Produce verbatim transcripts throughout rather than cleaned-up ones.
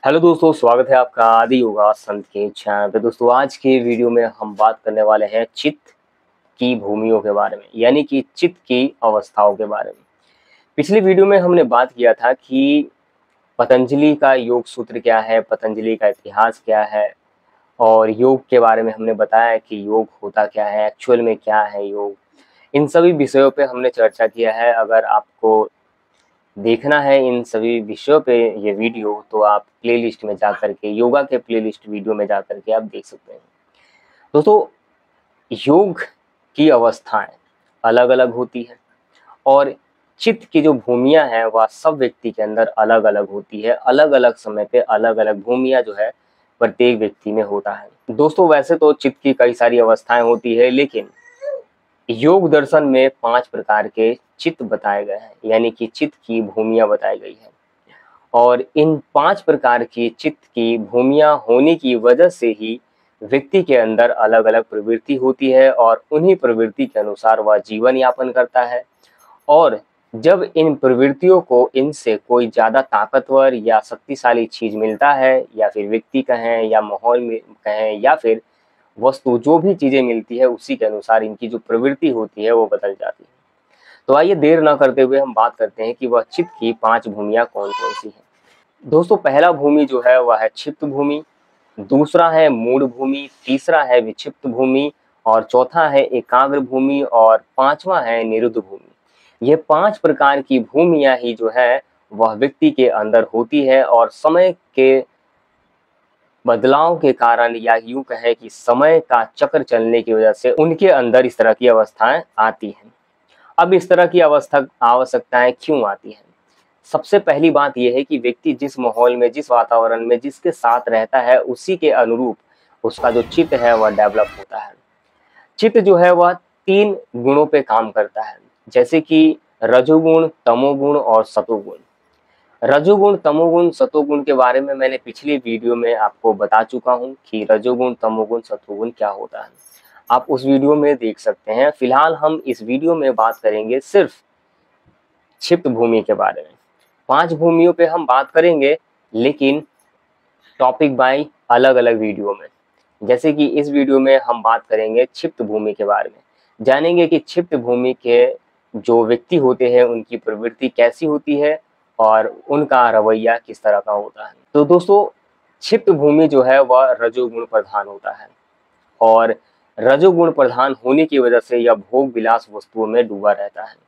Hello दोस्तों, स्वागत है आपका आदि योगा संत के चैनल पे। दोस्तों, आज के वीडियो में हम बात करने वाले हैं चित्त की भूमियों के बारे में, यानी कि चित्त की अवस्थाओं के बारे में। पिछली वीडियो में हमने बात किया था कि पतंजलि का योग सूत्र क्या है, पतंजलि का इतिहास क्या है, और योग के बारे में हमने बताया कि योग होता क्या है, एक्चुअल में क्या है योग। इन सभी विषयों पे हमने चर्चा किया है। अगर आपको देखना है इन सभी विषयों पे ये वीडियो, तो आप प्लेलिस्ट में जा करके, योगा के प्लेलिस्ट वीडियो में जा करके आप देख सकते हैं। दोस्तों, योग की अवस्थाएं अलग अलग होती हैं और चित्त की जो भूमियां हैं वह सब व्यक्ति के अंदर अलग अलग होती है। अलग अलग समय पे अलग अलग भूमियां जो है प्रत्येक व्यक्ति में होता है। दोस्तों, वैसे तो चित्त की कई सारी अवस्थाएं होती है, लेकिन योग दर्शन में पांच प्रकार के चित्त बताए गए हैं, यानी कि चित्त की भूमियां बताई गई है। और इन पांच प्रकार की चित्त की भूमियां होने की वजह से ही व्यक्ति के अंदर अलग अलग प्रवृत्ति होती है और उन्हीं प्रवृत्ति के अनुसार वह जीवन यापन करता है। और जब इन प्रवृत्तियों को इनसे कोई ज़्यादा ताकतवर या शक्तिशाली चीज़ मिलता है, या फिर व्यक्ति कहें या माहौल में कहें या फिर वस्तु, जो भी चीज़ें मिलती है उसी के अनुसार इनकी जो प्रवृत्ति होती है वो बदल जाती है। तो आइए देर न करते हुए हम बात करते हैं कि वह चित्त की पांच भूमियां कौन कौन सी हैं। दोस्तों, पहला भूमि जो है वह है क्षिप्त भूमि, दूसरा है मूढ़ भूमि, तीसरा है विक्षिप्त भूमि, और चौथा है एकाग्र भूमि, और पांचवा है निरुद्ध भूमि। ये पांच प्रकार की भूमियां ही जो है वह व्यक्ति के अंदर होती है, और समय के बदलाव के कारण, या यूं कहें कि समय का चक्र चलने की वजह से उनके अंदर इस तरह की अवस्थाएं आती हैं। अब इस तरह की अवस्था आवश्यकताएं क्यों आती हैं? सबसे पहली बात यह है कि व्यक्ति जिस माहौल में, जिस वातावरण में, जिसके साथ रहता है, उसी के अनुरूप उसका जो चित्त है वह डेवलप होता है। चित्त जो है वह तीन गुणों पे काम करता है, जैसे कि रजोगुण, तमोगुण और सतोगुण। रजोगुण, तमोगुण, सतोगुण के बारे में मैंने पिछली वीडियो में आपको बता चुका हूं कि रजोगुण, तमोगुण, सतोगुण क्या होता है। आप उस वीडियो में देख सकते हैं। फिलहाल हम इस वीडियो में बात करेंगे सिर्फ क्षिप्त भूमि के बारे में। पांच भूमियों पे हम बात करेंगे, लेकिन टॉपिक बाय अलग अलग वीडियो में। जैसे कि इस वीडियो में हम बात करेंगे क्षिप्त भूमि के बारे में, जानेंगे कि क्षिप्त भूमि के जो व्यक्ति होते हैं उनकी प्रवृत्ति कैसी होती है और उनका रवैया किस तरह का होता है। तो दोस्तों, क्षिप्त भूमि जो है वह रजोगुण प्रधान होता है, और रजोगुण प्रधान होने की वजह से यह भोग विलास वस्तुओं में डूबा रहता है।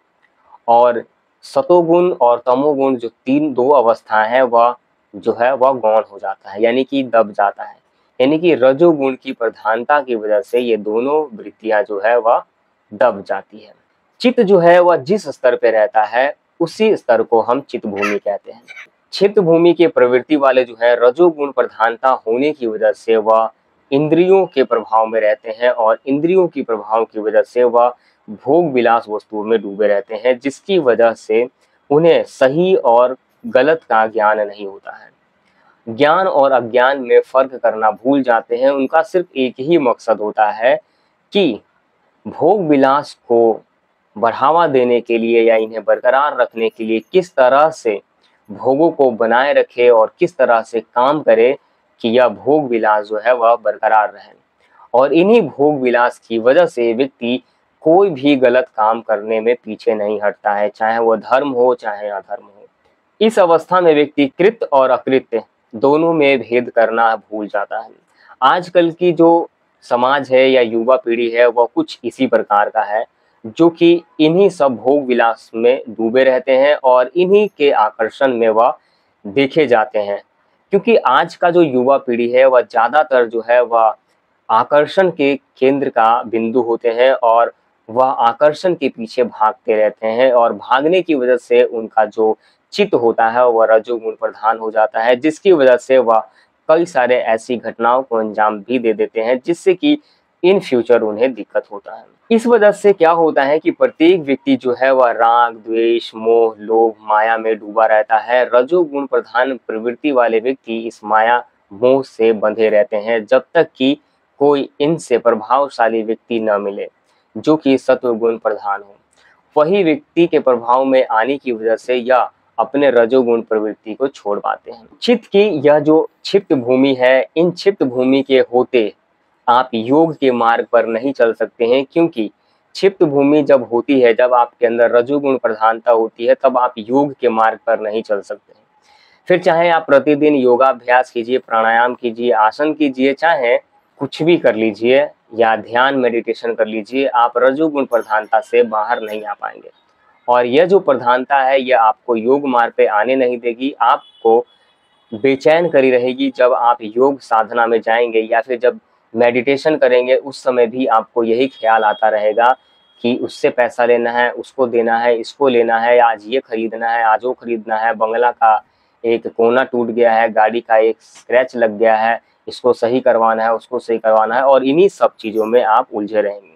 और सतोगुण और तमोगुण जो तीन दो अवस्थाएं हैं वह जो है वह गौण हो जाता है, यानी कि दब जाता है। यानी कि रजोगुण की प्रधानता की वजह से ये दोनों वृत्तियां जो है वह दब जाती है। चित्त जो है वह जिस स्तर पे रहता है उसी स्तर को हम चित्त भूमि कहते हैं। चित्त भूमि के प्रवृत्ति वाले जो है रजोगुण प्रधानता होने की वजह से वह इंद्रियों के प्रभाव में रहते हैं, और इंद्रियों की प्रभाव की वजह से वह भोग विलास वस्तुओं में डूबे रहते हैं, जिसकी वजह से उन्हें सही और गलत का ज्ञान नहीं होता है। ज्ञान और अज्ञान में फर्क करना भूल जाते हैं। उनका सिर्फ एक ही मकसद होता है कि भोग विलास को बढ़ावा देने के लिए या इन्हें बरकरार रखने के लिए किस तरह से भोगों को बनाए रखे और किस तरह से काम करे कि यह भोग विलास जो है वह बरकरार रहे। और इन्हीं भोग विलास की वजह से व्यक्ति कोई भी गलत काम करने में पीछे नहीं हटता है, चाहे वह धर्म हो चाहे अधर्म हो। इस अवस्था में व्यक्ति कृत्य और अकृत्य दोनों में भेद करना भूल जाता है। आजकल की जो समाज है या युवा पीढ़ी है वह कुछ इसी प्रकार का है, जो कि इन्हीं सब भोग विलास में डूबे रहते हैं और इन्हीं के आकर्षण में वह देखे जाते हैं। क्योंकि आज का जो युवा पीढ़ी है वह ज़्यादातर जो है वह आकर्षण के केंद्र का बिंदु होते हैं, और वह आकर्षण के पीछे भागते रहते हैं, और भागने की वजह से उनका जो चित्त होता है वह रजोगुण प्रधान हो जाता है, जिसकी वजह से वह कई सारे ऐसी घटनाओं को अंजाम भी दे देते हैं, जिससे कि इन फ्यूचर उन्हें दिक्कत होता है। इस वजह से क्या होता है कि प्रत्येक व्यक्ति जो है वह राग, द्वेष, मोह, लोभ, माया में डूबा रहता है। रजोगुण प्रधान प्रवृत्ति वाले व्यक्ति इस माया मोह से बंधे रहते हैं, जब तक कि कोई इनसे प्रभावशाली व्यक्ति न मिले जो कि सत्वगुण प्रधान हो। वही व्यक्ति के प्रभाव में आने की वजह से या अपने रजोगुण प्रवृत्ति को छोड़ पाते हैं। चित्त की यह जो क्षिप्त भूमि है, इन क्षिप्त भूमि के होते आप योग के मार्ग पर नहीं चल सकते हैं, क्योंकि क्षिप्त भूमि जब होती है, जब आपके अंदर रजोगुण प्रधानता होती है, तब आप योग के मार्ग पर नहीं चल सकते हैं। फिर चाहे आप प्रतिदिन योगाभ्यास कीजिए, प्राणायाम कीजिए, आसन कीजिए, चाहे कुछ भी कर लीजिए या ध्यान मेडिटेशन कर लीजिए, आप रजोगुण प्रधानता से बाहर नहीं आ पाएंगे। और यह जो प्रधानता है, यह आपको योग मार्ग पे आने नहीं देगी, आपको बेचैन करी रहेगी। जब आप योग साधना में जाएंगे या फिर जब मेडिटेशन करेंगे, उस समय भी आपको यही ख्याल आता रहेगा कि उससे पैसा लेना है, उसको देना है, इसको लेना है, आज ये खरीदना है, आज वो खरीदना है, बंगला का एक कोना टूट गया है, गाड़ी का एक स्क्रैच लग गया है, इसको सही करवाना है, उसको सही करवाना है, और इन्हीं सब चीज़ों में आप उलझे रहेंगे।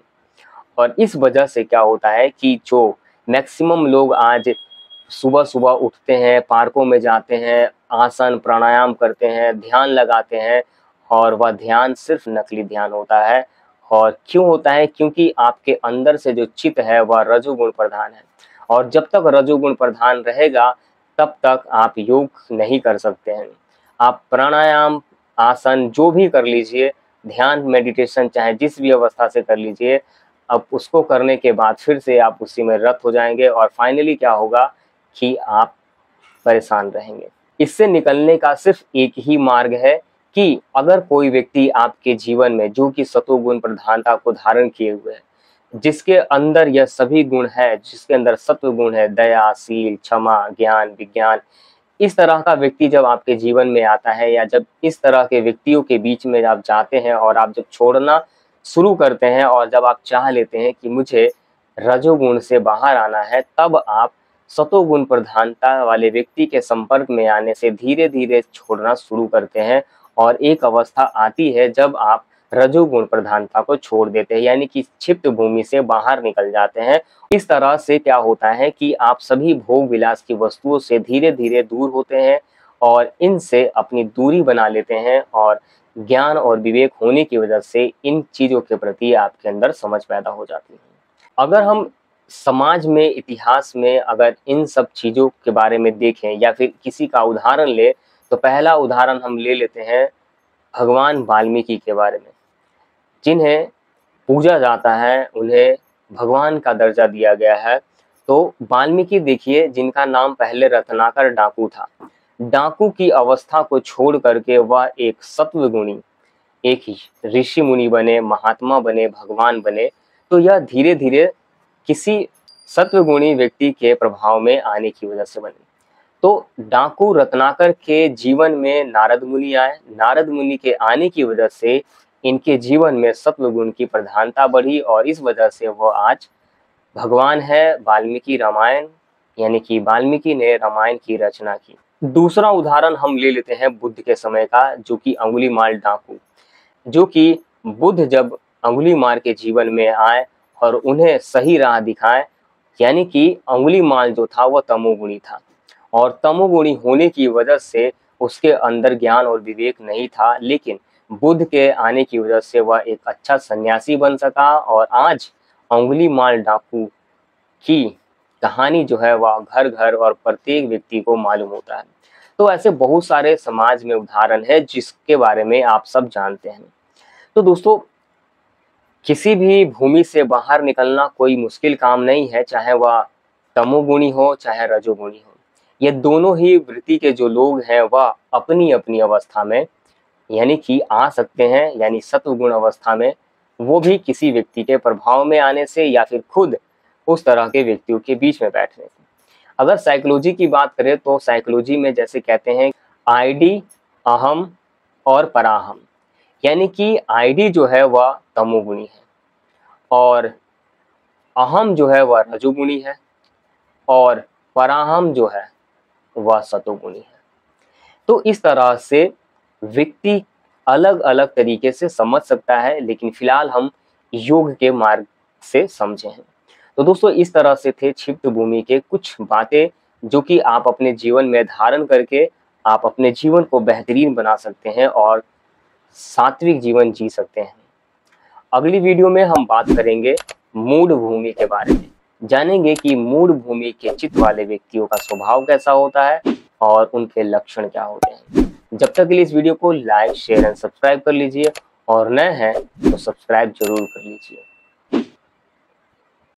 और इस वजह से क्या होता है कि जो मैक्सिमम लोग आज सुबह सुबह उठते हैं, पार्कों में जाते हैं, आसन प्राणायाम करते हैं, ध्यान लगाते हैं, और वह ध्यान सिर्फ नकली ध्यान होता है। और क्यों होता है? क्योंकि आपके अंदर से जो चित्त है वह रजोगुण प्रधान है, और जब तक रजोगुण प्रधान रहेगा तब तक आप योग नहीं कर सकते हैं। आप प्राणायाम, आसन जो भी कर लीजिए, ध्यान मेडिटेशन चाहे जिस भी अवस्था से कर लीजिए, अब उसको करने के बाद फिर से आप उसी में रत हो जाएंगे, और फाइनली क्या होगा कि आप परेशान रहेंगे। इससे निकलने का सिर्फ एक ही मार्ग है कि अगर कोई व्यक्ति आपके जीवन में जो कि सतोगुण प्रधानता को धारण किए हुए है, जिसके अंदर यह सभी गुण है, जिसके अंदर सत्व गुण है, दया, शील, क्षमा, ज्ञान, विज्ञान, इस तरह का व्यक्ति जब आपके जीवन में आता है, या जब इस तरह के व्यक्तियों के बीच में आप जाते हैं और आप जब छोड़ना शुरू करते हैं, और जब आप चाह लेते हैं कि मुझे रजोगुण से बाहर आना है, तब आप सतोगुण प्रधानता वाले व्यक्ति के संपर्क में आने से धीरे धीरे छोड़ना शुरू करते हैं। और एक अवस्था आती है जब आप रजोगुण प्रधानता को छोड़ देते हैं, यानी कि क्षिप्त भूमि से बाहर निकल जाते हैं। इस तरह से क्या होता है कि आप सभी भोग विलास की वस्तुओं से धीरे धीरे दूर होते हैं, और इनसे अपनी दूरी बना लेते हैं, और ज्ञान और विवेक होने की वजह से इन चीज़ों के प्रति आपके अंदर समझ पैदा हो जाती है। अगर हम समाज में, इतिहास में अगर इन सब चीज़ों के बारे में देखें या फिर किसी का उदाहरण ले, तो पहला उदाहरण हम ले लेते हैं भगवान वाल्मीकि के बारे में, जिन्हें पूजा जाता है, उन्हें भगवान का दर्जा दिया गया है। तो वाल्मीकि देखिए, जिनका नाम पहले रत्नाकर डाकू था, डाकू की अवस्था को छोड़ करके वह एक सत्वगुणी, एक ऋषि मुनि बने, महात्मा बने, भगवान बने। तो यह धीरे धीरे किसी सत्वगुणी व्यक्ति के प्रभाव में आने की वजह से बने। तो डाकू रत्नाकर के जीवन में नारद मुनि आए, नारद मुनि के आने की वजह से इनके जीवन में सत्वगुण की प्रधानता बढ़ी, और इस वजह से वो आज भगवान है। वाल्मीकि रामायण, यानी कि वाल्मीकि ने रामायण की रचना की। दूसरा उदाहरण हम ले लेते हैं बुद्ध के समय का, जो कि अंगुलीमाल डाकू, जो कि बुद्ध जब अंगुलीमाल के जीवन में आए और उन्हें सही राह दिखाए, यानी कि अंगुलीमाल जो था वह तमोगुणी था, और तमोगुणी होने की वजह से उसके अंदर ज्ञान और विवेक नहीं था, लेकिन बुद्ध के आने की वजह से वह एक अच्छा सन्यासी बन सका, और आज अंगुलीमाल डाकू की कहानी जो है वह घर घर और प्रत्येक व्यक्ति को मालूम होता है। तो ऐसे बहुत सारे समाज में उदाहरण है जिसके बारे में आप सब जानते हैं। तो दोस्तों, किसी भी भूमि से बाहर निकलना कोई मुश्किल काम नहीं है, चाहे वह तमोगुणी हो चाहे रजोगुणी हो। ये दोनों ही वृत्ति के जो लोग हैं वह अपनी अपनी अवस्था में यानी कि आ सकते हैं, यानी सत्वगुण अवस्था में, वो भी किसी व्यक्ति के प्रभाव में आने से या फिर खुद उस तरह के व्यक्तियों के बीच में बैठने से। अगर साइकोलॉजी की बात करें तो साइकोलॉजी में जैसे कहते हैं आईडी, अहम और पराहम, यानी कि आईडी जो है वह तमोगुणी है, और अहम जो है वह रजोगुणी है, और पराहम जो है वह सतोगुणी है। तो इस तरह से व्यक्ति अलग अलग तरीके से समझ सकता है, लेकिन फिलहाल हम योग के मार्ग से समझे हैं। तो दोस्तों, इस तरह से थे क्षिप्त भूमि के कुछ बातें जो कि आप अपने जीवन में धारण करके आप अपने जीवन को बेहतरीन बना सकते हैं और सात्विक जीवन जी सकते हैं। अगली वीडियो में हम बात करेंगे मूढ़ भूमि के बारे में, जानेंगे कि मूड भूमि के चित्त वाले व्यक्तियों का स्वभाव कैसा होता है और उनके लक्षण क्या होते हैं। जब तक के लिए इस वीडियो को लाइक शेयर एंड सब्सक्राइब कर लीजिए और नए हैं तो सब्सक्राइब जरूर कर लीजिए।